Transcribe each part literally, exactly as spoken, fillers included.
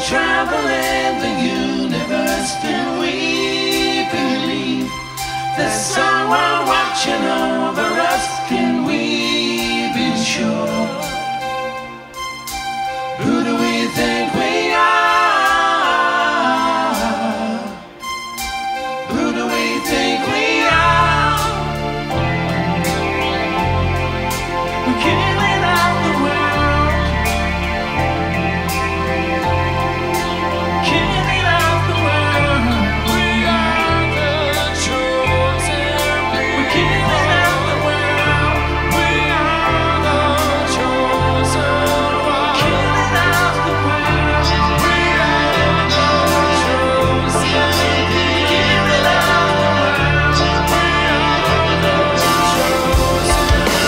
traveling the universe, can we believe there's someone watching over us? Can we be sure? Who do we think we are? Who do we think we are? We're killing out the world, killing out the world. We are the chosen. We're killing out the world. We are the chosen. Killing out the world. We are the chosen. Killing out the world. We are the chosen.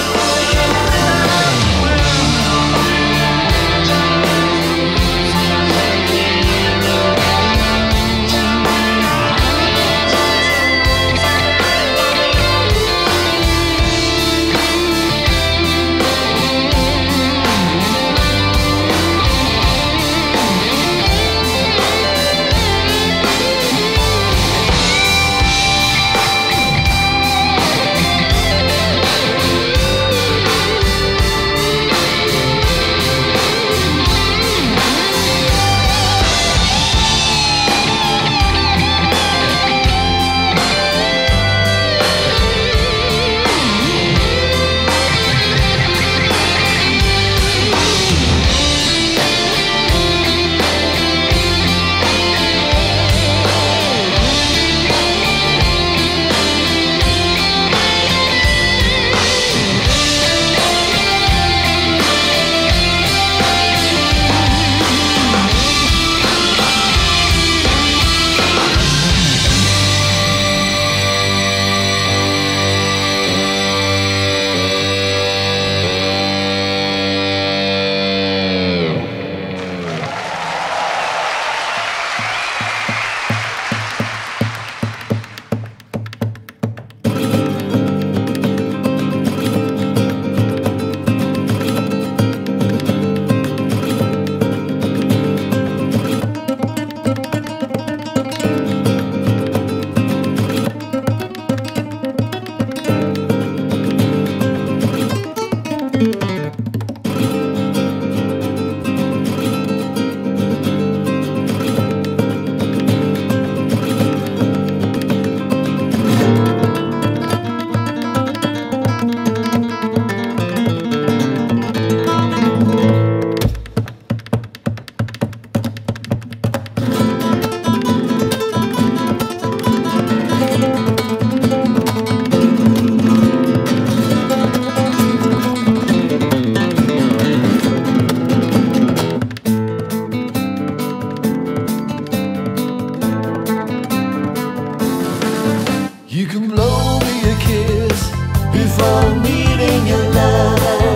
You can blow me a kiss before meeting your lover.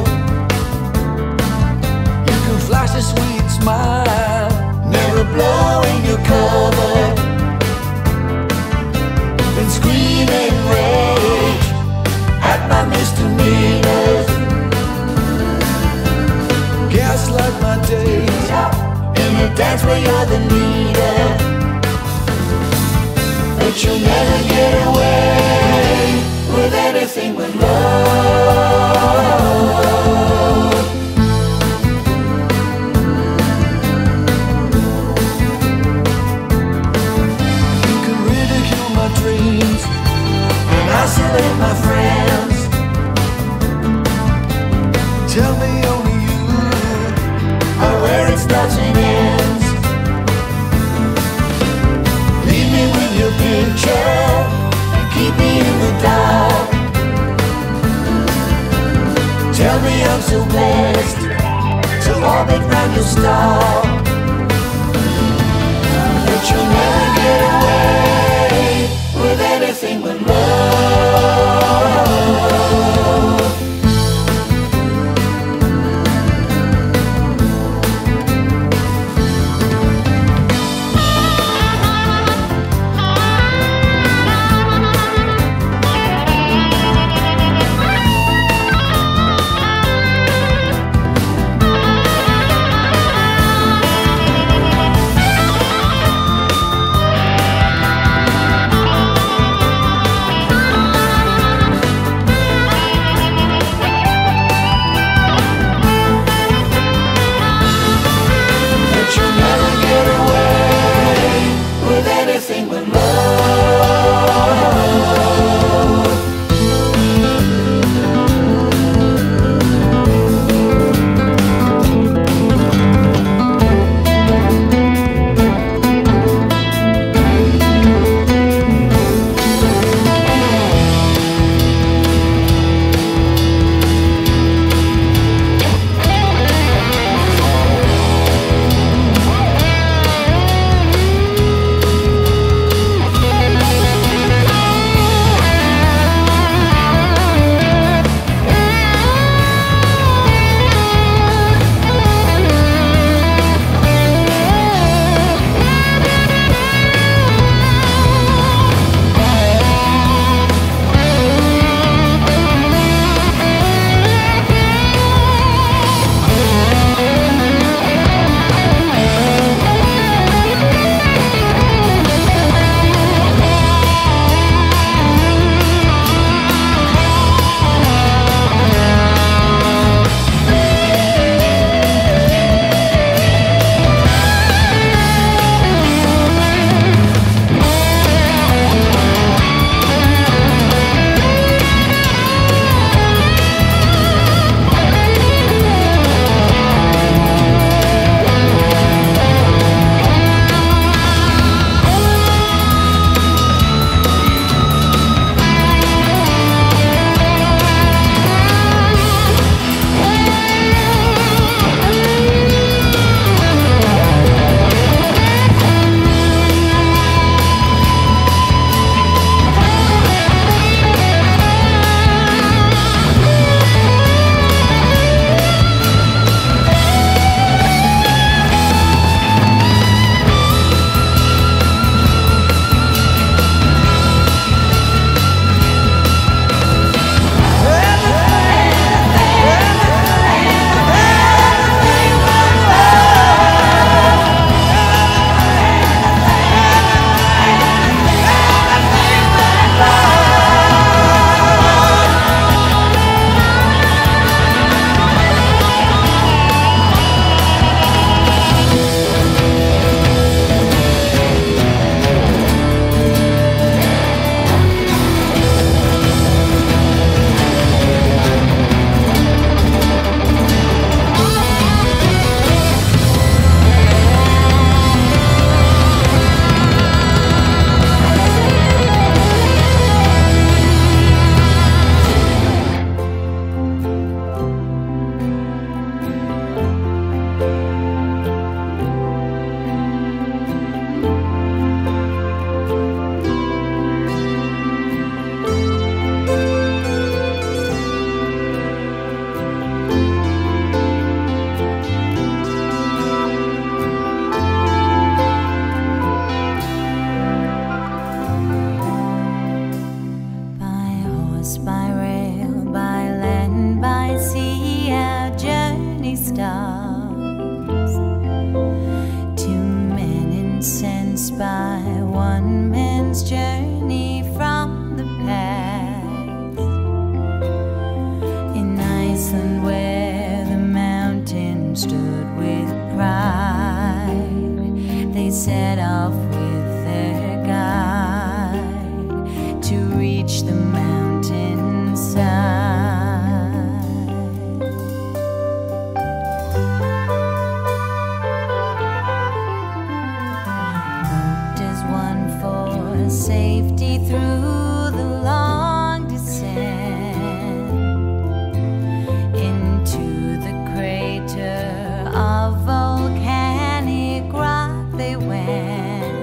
You can flash a sweet smile, never blowing your cover. Then scream in rage at my misdemeanors. Gaslight my days in a dance where you're the leader. But you'll never get away with anything but love. You can ridicule my dreams and isolate my friends. Tell me only you are where it starts and ends. Leave me with your picture and keep me in the dark. Tell me I'm so blessed to orbit round your star. But you'll never get away with anything but love. just by one man's journey from the past. In Iceland, where the mountain stood with pride, they set off with their guide to reach the mountainside. Safety through the long descent into the crater of volcanic rock they went.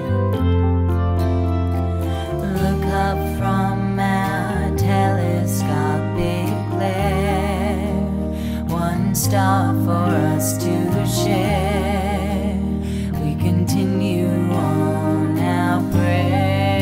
Look up from our telescopic glare, one star for us to share. We continue on our prayer.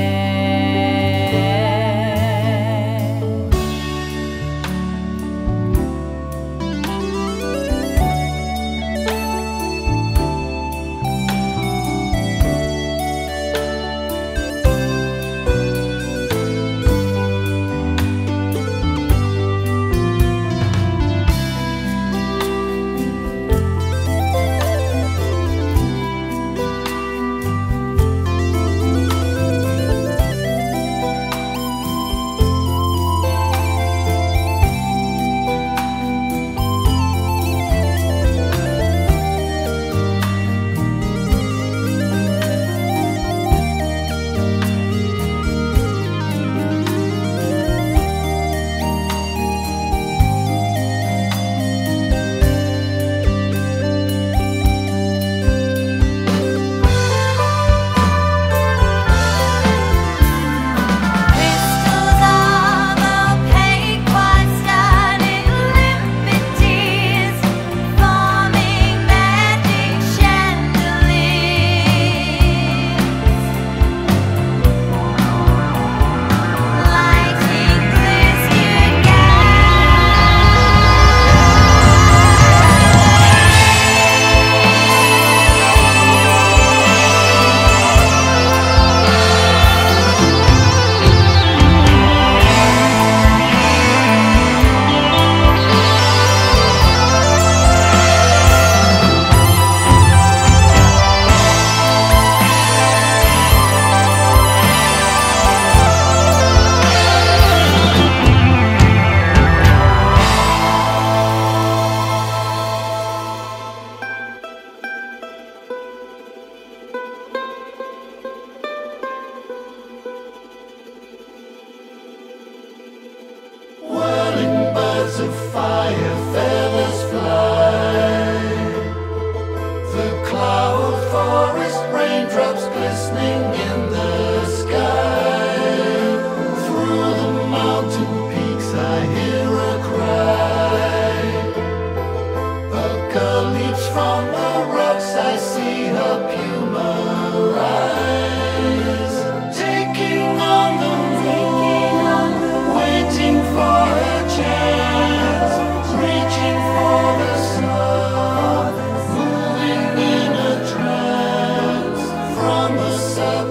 Of fire, feathers fly. The cloud forest, raindrops glistening in the sky. Through the mountain peaks I hear a cry. A girl leaps from the rocks, I see her puma rise. Taking on the moon, waiting for her chance, reaching for the sun, moving in a trance from the sun.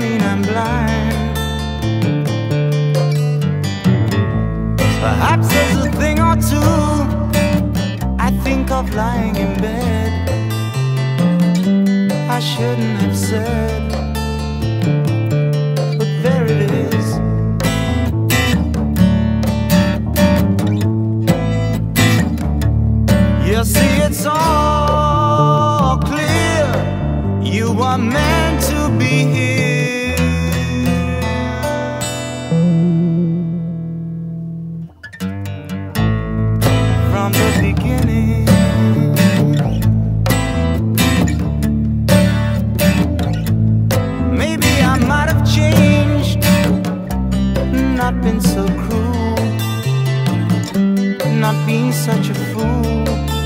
mean I'm blind. Perhaps there's a thing or two I think of lying in bed I shouldn't have said, but there it is. You see, it's all clear. You are meant to be here. From the beginning. Maybe I might have changed, not been so cruel, not being such a fool.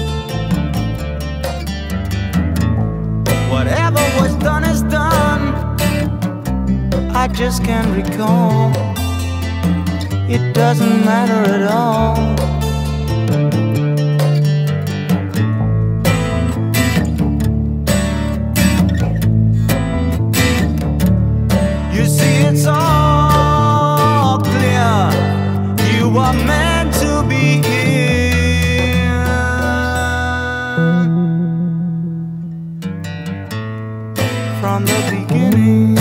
Whatever was done is done. I just can't recall. It doesn't matter at all. You see, it's all clear. You are meant to be here. From the beginning.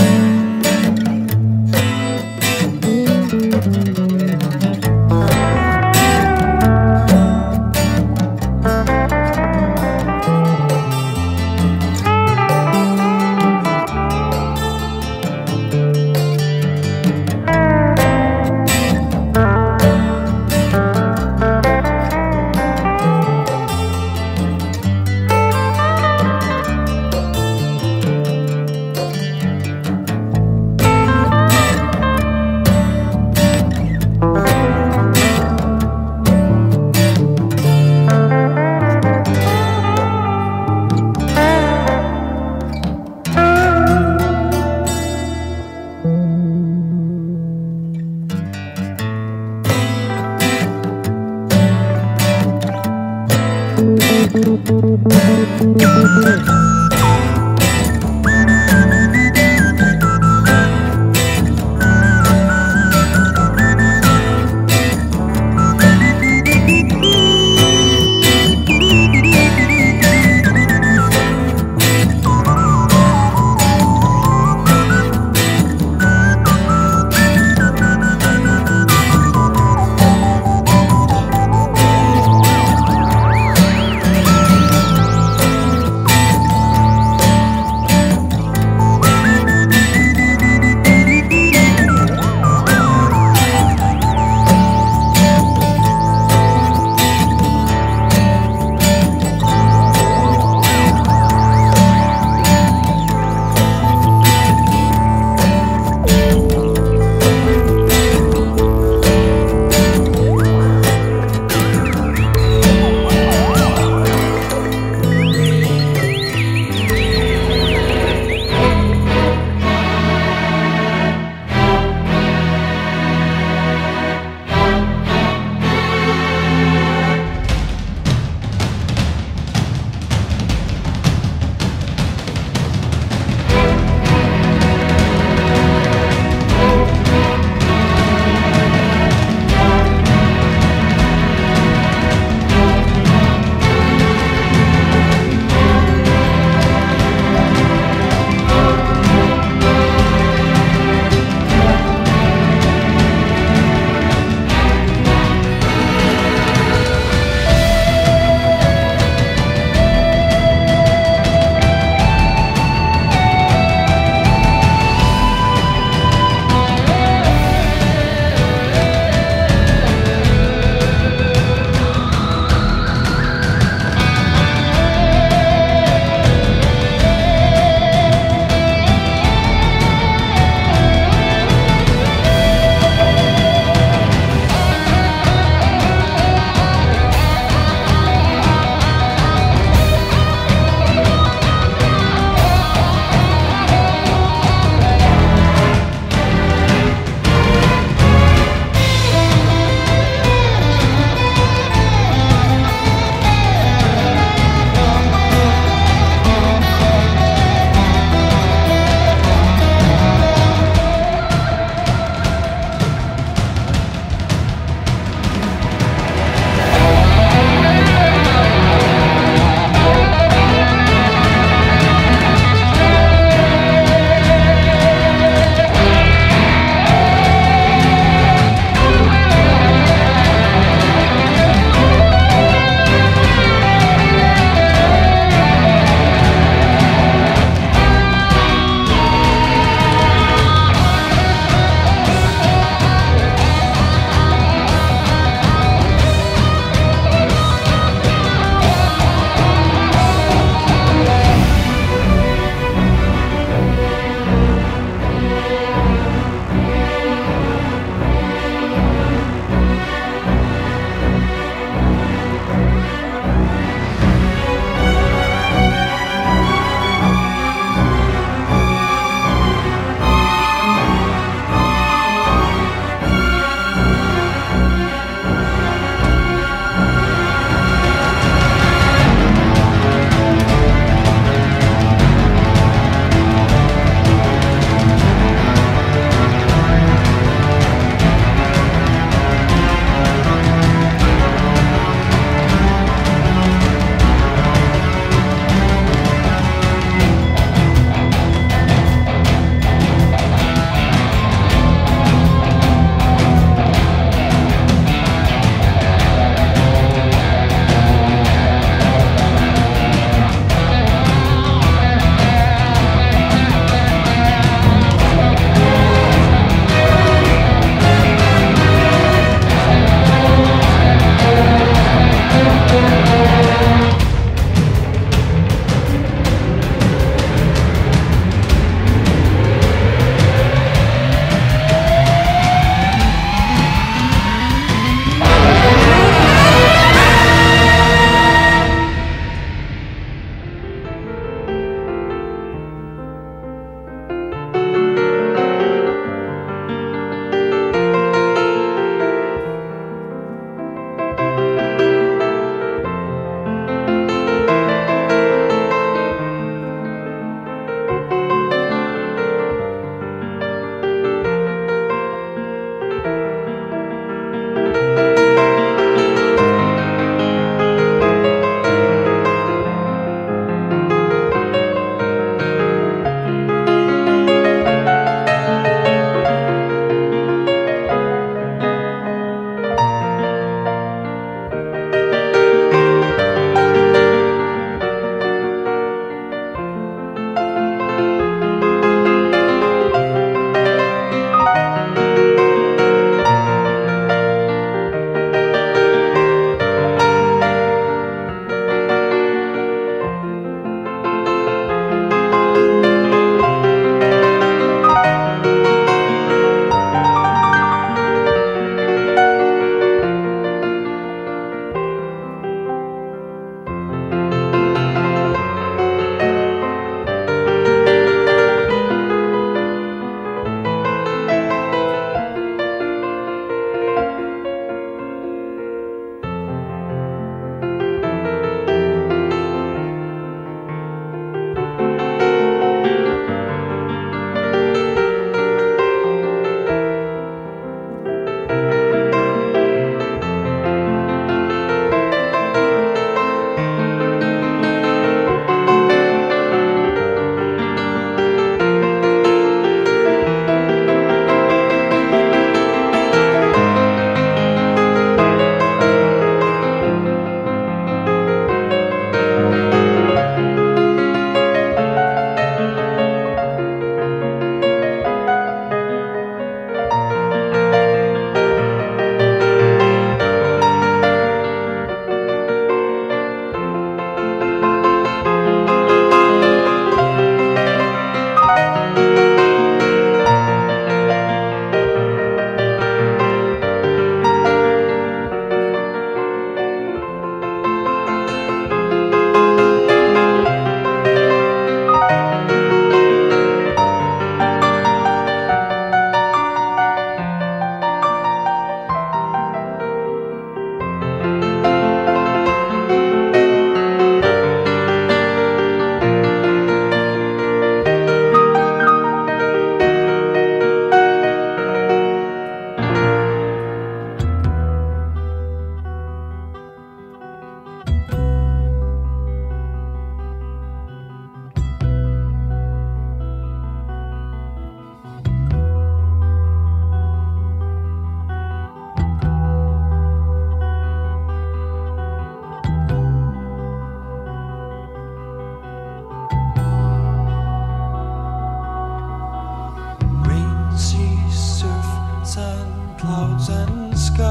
clouds and sky.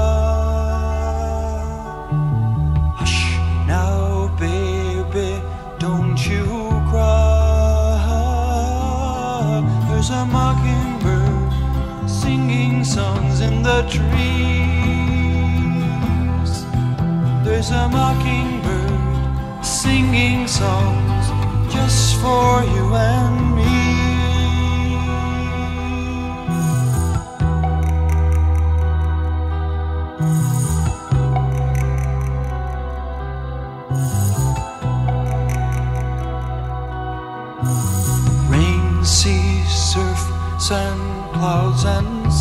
Hush now, baby, don't you cry. There's a mockingbird singing songs in the trees. There's a mockingbird singing songs just for you and me. Rain, sea, surf, sand, clouds and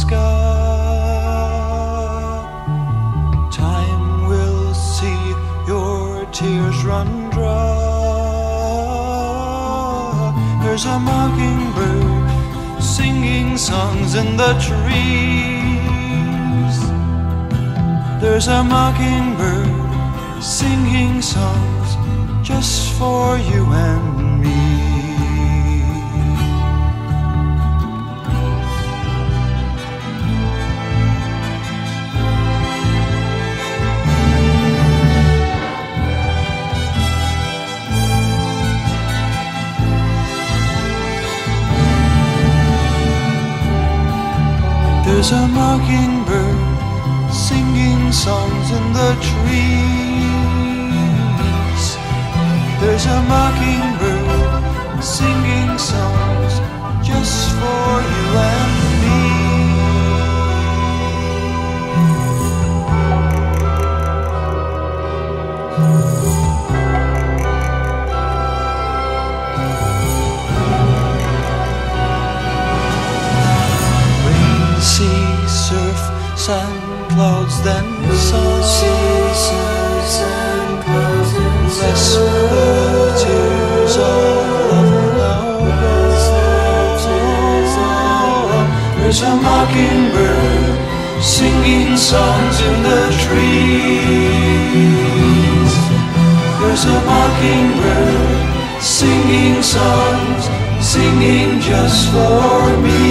sky. Time will see your tears run dry. There's a mockingbird singing songs in the trees. There's a mockingbird singing songs just for you and me. There's a mockingbird singing songs in the trees. There's a mockingbird singing songs just for you and me. Sea, surf, sand, clouds, then sun. Sea, surf, sand, clouds, then sun. Bless the tears of love now gone. There's a mockingbird singing songs in the trees. There's a mockingbird singing songs, singing just for me.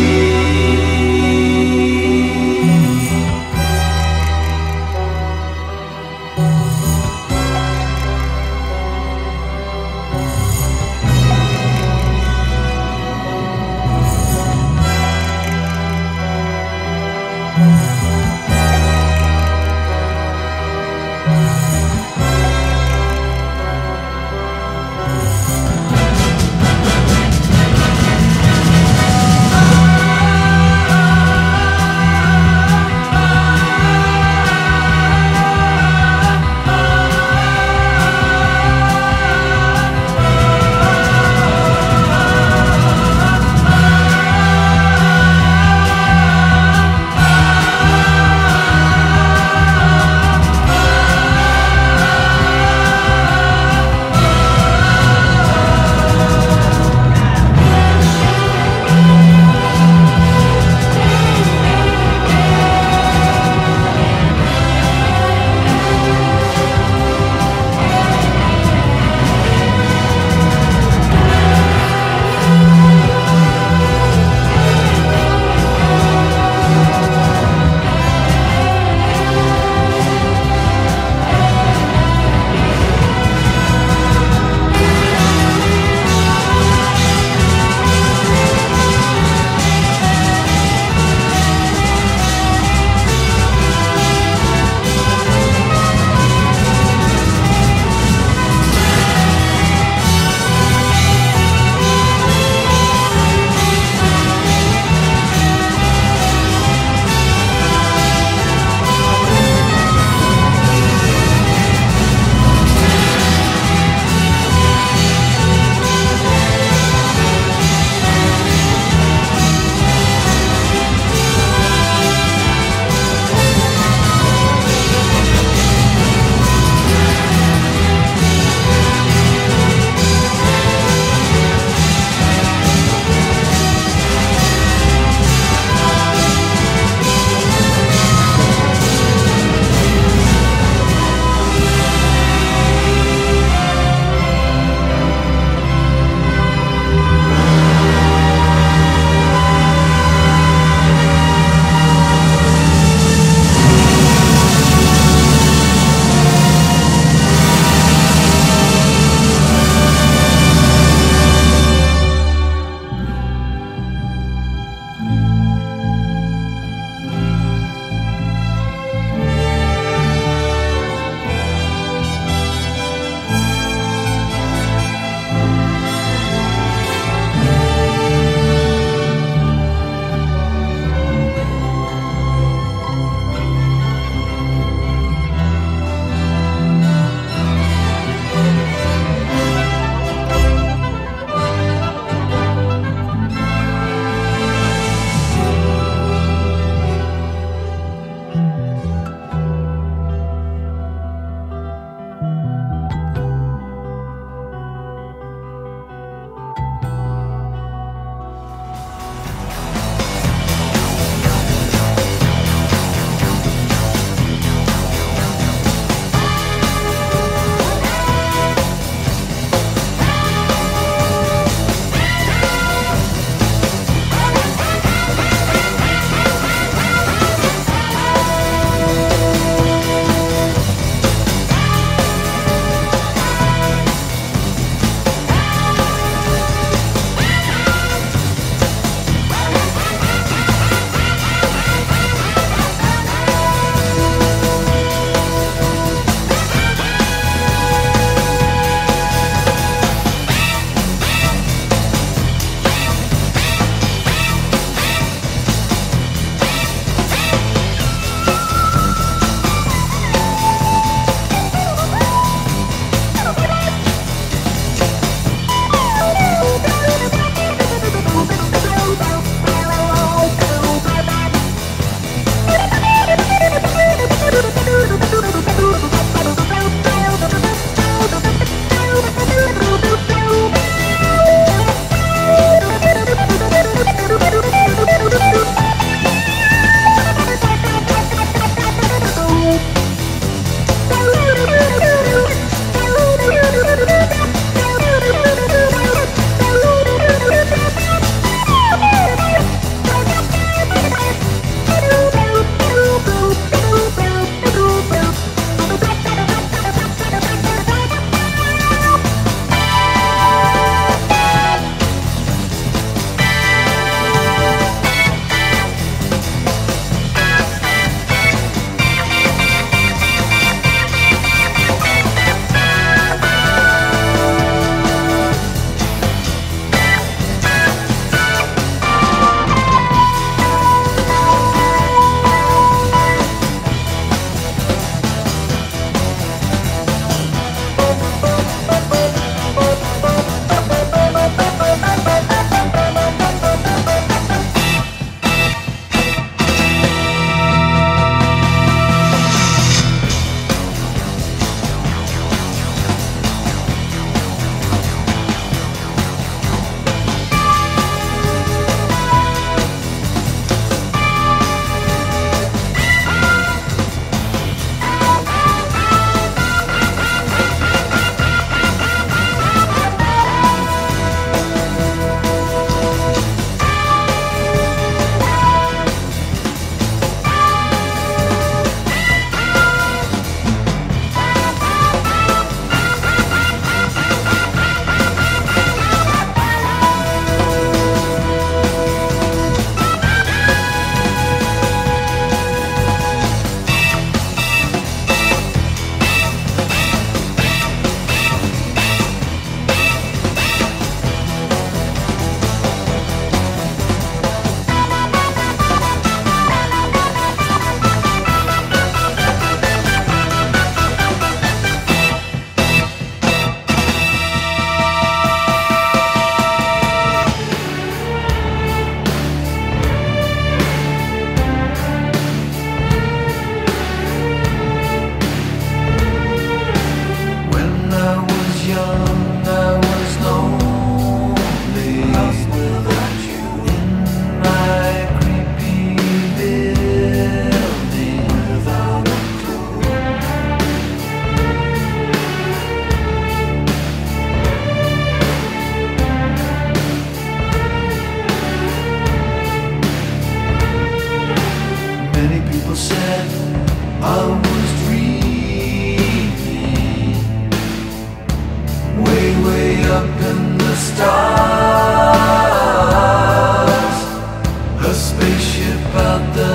spaceship out the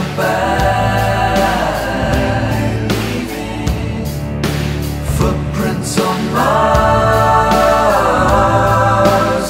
back, leaving footprints on Mars.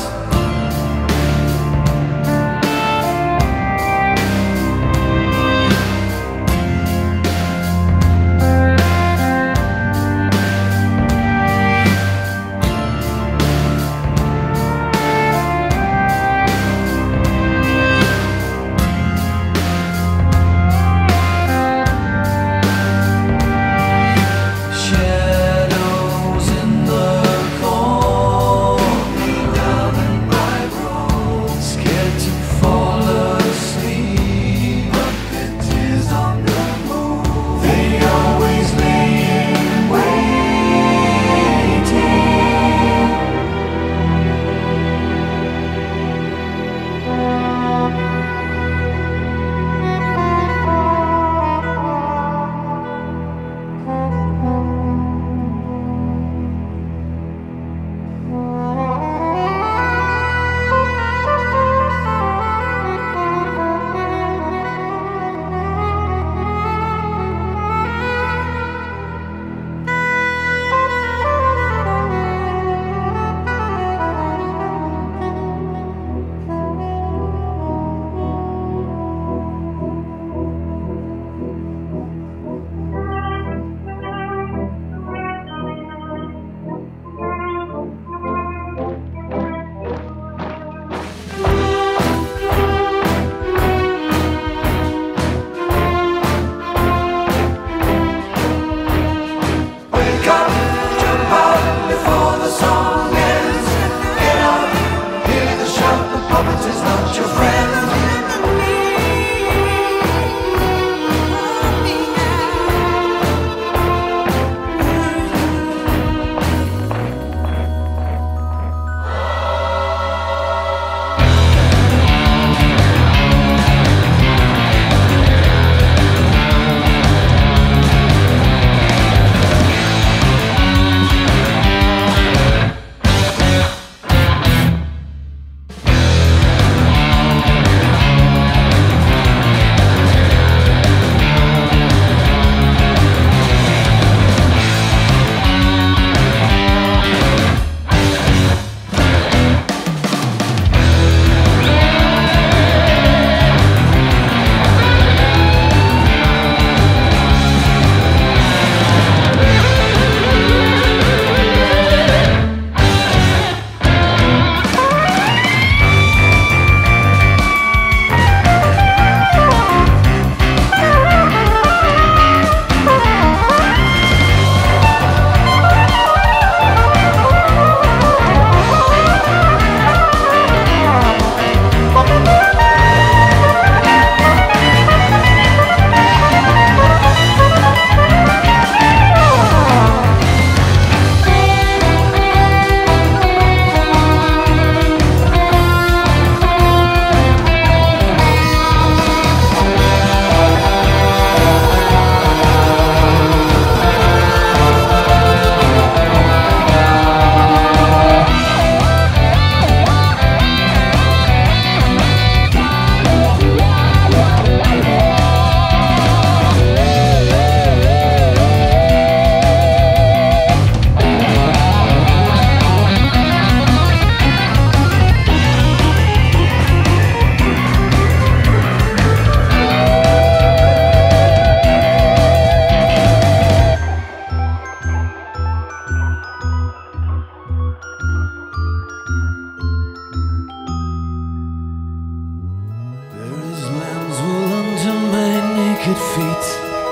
naked feet.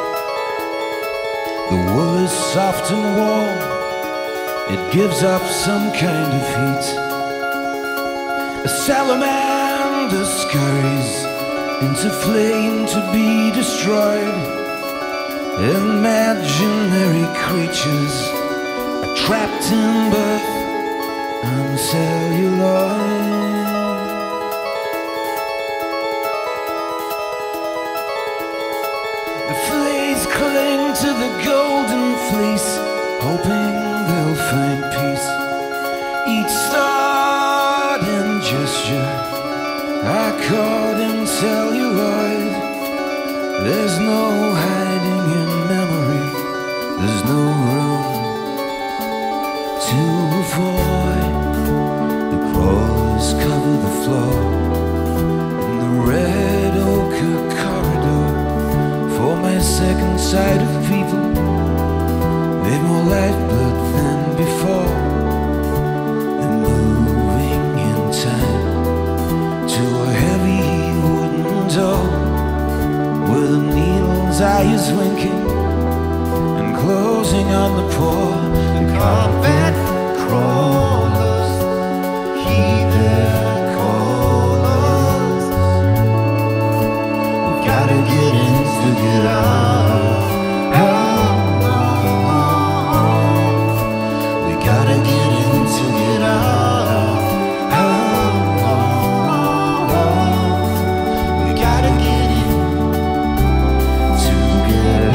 The wool is soft and warm, it gives off some kind of heat. A salamander scurries into flame to be destroyed. Imaginary creatures are trapped in birth and celluloid. The fleas cling to the golden fleece, hoping they'll find peace. Each thought and gesture are caught in tell you right. There's no hiding in memory. There's no room to avoid. The crawlers cover the floor in the red ochre corridor. For my second sight of people, they've more lifeblood than before. They're moving in time to a heavy wooden door where the needle's eye is winking and closing on the poor. The carpet crawlers heed their callers. We've gotta get in to get out. We gotta get in to get out. We gotta get in to get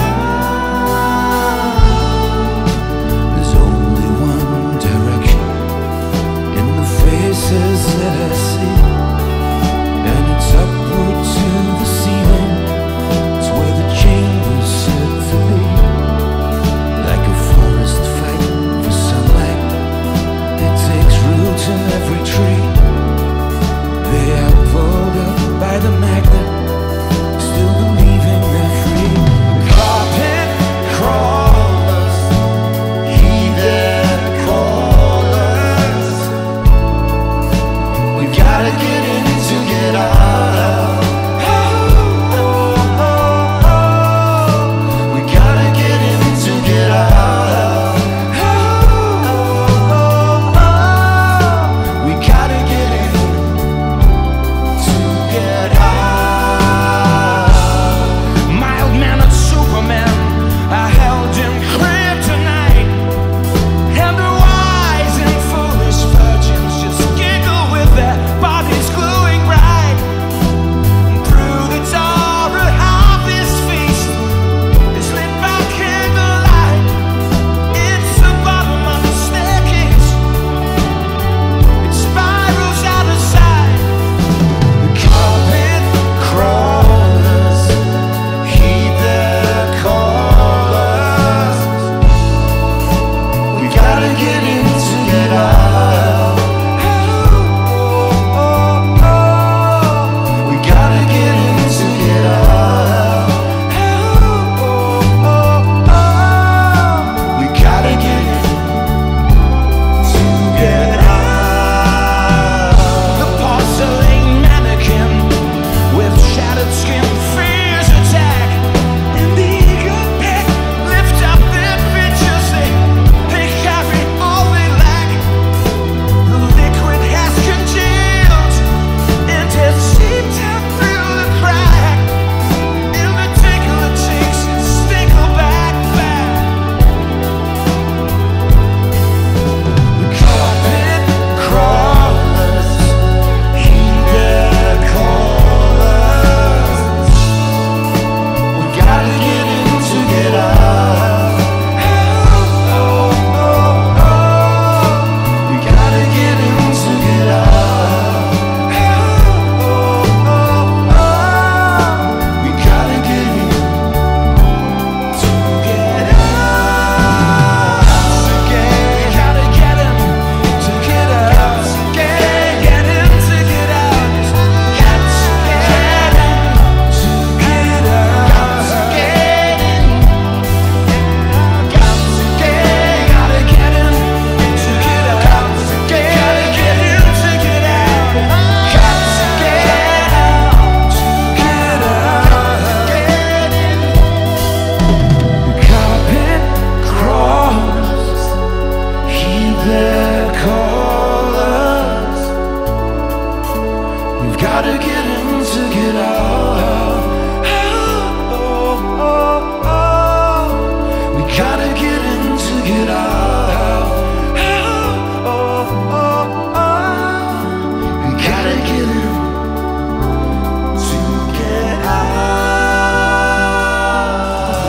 out. There's only one direction in the faces that I see, and it's upward to the ceiling. It's where the chamber's said to be. Like a forest fighting for sunlight, it takes roots in every tree. They are pulled up by the magnet, still believing they're free. Carpet crawlers heed their callers. We gotta get in to get out. We gotta get in to get out. We gotta get in to get out. Mild-mannered Superman, I held in kryptonite, and the wise and foolish virgins just giggle with their bodies glowing bright. And through the door, a harvest feast is lit by candlelight. It's the bottom of the staircase, it spirals out of sight. The carpet crawlers heed their callers. We gotta get in to get out. We gotta get in to get out. We gotta get in to get out. The porcelain mannequin with shattered skin fears attack, and the eager pack lift up their pictures. They, they carry all they lack. The liquid has congealed and has seeped out through the crack. And the tickler takes its stickle back, back. The carpet crawlers heed their callers. We gotta get in to get out. We gotta get in to get out. We gotta get in to get out. Again, gotta get in to get out. Again, get in to get out. Got to get in to get out. Get in. Got to get, gotta get in to get out. Gotta get in to get out. Got to get out to get out. Get in. The carpet crawlers heed their callers. We've gotta get in to get out. We gotta get in to get out. We gotta get in to get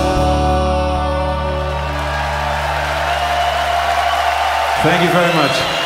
out. Thank you very much.